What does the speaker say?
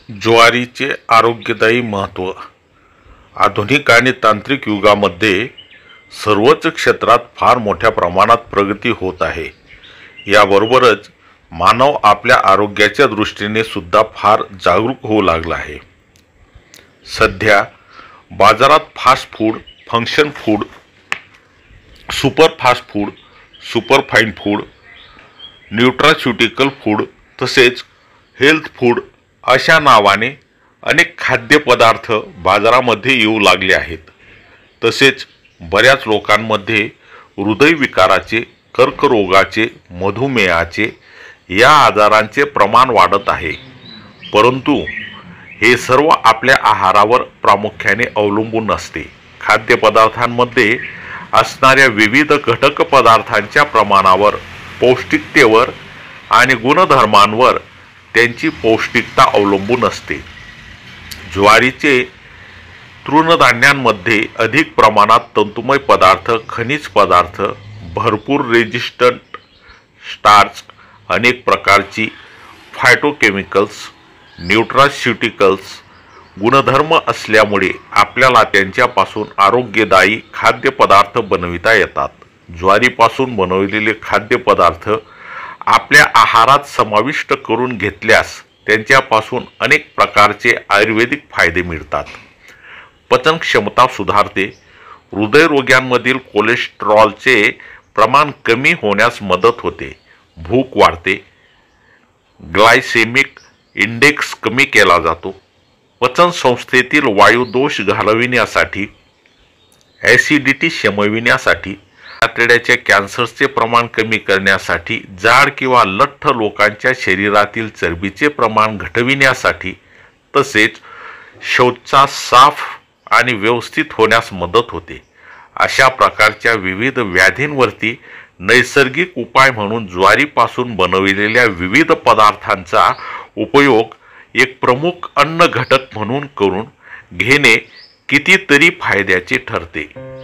ज्वारीचे आरोग्यदायी महत्त्व. आधुनिक आणि तांत्रिक युगामध्ये सर्वच क्षेत्रात फार मोठ्या प्रमाणात प्रगती होत आहे. याबरोबरच मानव आपल्या आरोग्याच्या दृष्टीने सुद्धा फार जागरूक होऊ लागला आहे. सध्या बाजारात fast food, function food, super fast food, super fine food, nutraceutical food तसेच हेल्थ फूड अशा नावाने अनेक खाद्यपदार्थ बाजारामध्ये येऊ लागले आहेत. तसेच बऱ्याच लोकांमध्ये हृदयविकाराचे, कर्करोगाचे, मधुमेहाचे या आजारांचे प्रमाण वाढत आहे. परंतु हे सर्व आपल्या आहारावर प्रामुख्याने अवलंबून असते. खाद्यपदार्थांमध्ये असणाऱ्या विविध घटक पदार्थांच्या प्रमाणावर, पौष्टिकतेवर आणि गुणधर्मांवर त्यांची पौष्टिकता अवलंबून असते. ज्वारीचे तृणधान्यांमध्ये अधिक प्रमाणात तंतुमय पदार्थ, खनिज पदार्थ, भरपूर रेजिस्टंट स्टार्च, अनेक प्रकारची फायटोकेमिकल्स, न्यूट्रास्युटिकल्स गुणधर्म असल्यामुळे आपल्याला त्यांच्यापासून आरोग्यदायी खाद्यपदार्थ बनविता येतात. ज्वारीपासून बनवलेले खाद्यपदार्थ आपल्या आहारात समाविष्ट करून घेतल्यास त्यांच्यापासून अनेक प्रकारचे आयुर्वेदिक फायदे मिळतात. पचनक्षमता सुधारते, हृदयरोग्यांमधील कोलेस्टेरॉलचे प्रमाण कमी होण्यास मदत होते, भूक वाढते, ग्लायसेमिक इंडेक्स कमी केला जातो, पचनसंस्थेतील वायुदोष घालविण्यासाठी, ॲसिडिटी शमविण्यासाठी, आतड्याच्या कॅन्सरचे प्रमाण कमी करण्यासाठी, जाड किंवा लठ्ठ लोकांच्या शरीरातील चरबीचे प्रमाण घटविण्यासाठी, तसेच शौच साफ आणि व्यवस्थित होण्यास मदत होते. अशा प्रकारच्या विविध व्याधींवरती नैसर्गिक उपाय म्हणून ज्वारीपासून बनविलेल्या विविध पदार्थांचा उपयोग एक प्रमुख अन्न घटक म्हणून करून घेणे कितीतरी फायद्याचे ठरते.